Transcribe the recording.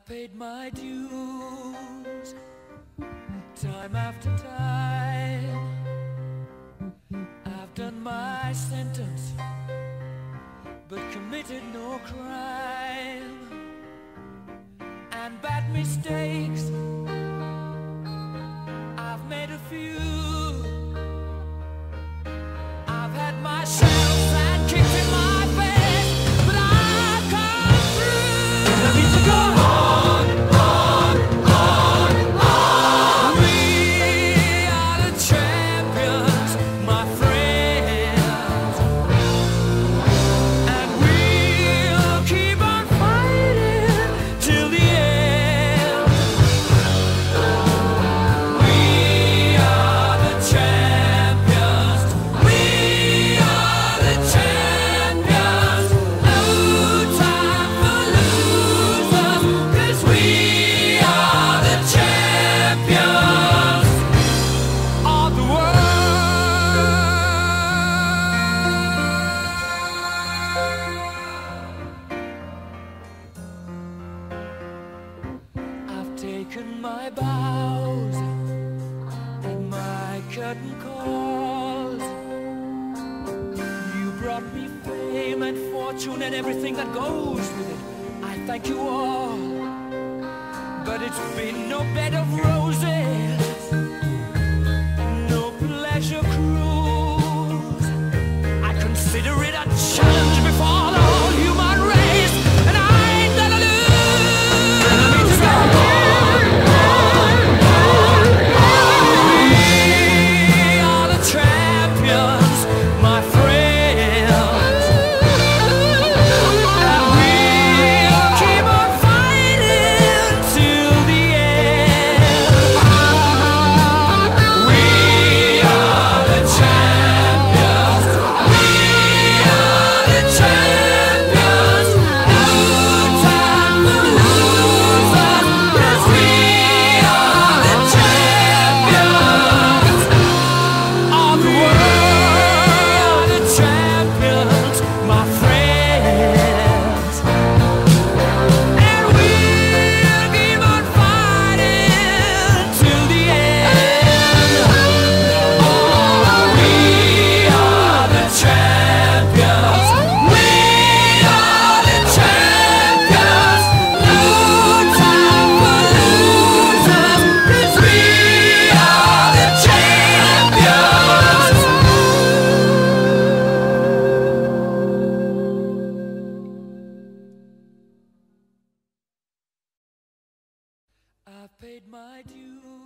I've paid my dues, time after time. I've done my sentence, but committed no crime. And bad mistakes, I've made a few. I've had my shells and kicked in my face, but I've come through. I need to go on, on, on, on. We are the champions, my friends, and we'll keep on fighting till the end. We are the champions. We are the champions. No time for losers, 'cause we are the champions of the world. I've taken my bows and my curtain calls. You brought me fame and fortune and everything that goes with it. I thank you all, but it's been no bed of roses, no pleasure cruise. I consider it a challenge before the whole human race, and I ain't gonna lose. I need to go on, on, on, on. We are the champions, my friends, and we'll keep on fighting till the end. We are the champions. We are the champions. No time for losers, 'cause we are the champions of the world. The champions, my friends, and we'll keep on fighting till the end. Oh, we are the champions. We are the champions. No time for losers, 'cause we are the champions. I've paid my dues.